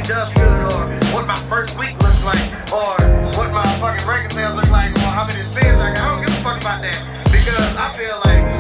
does good, or what my first week looks like, or what my fucking record sales look like, or how many spins I got. I don't give a fuck about that, because I feel like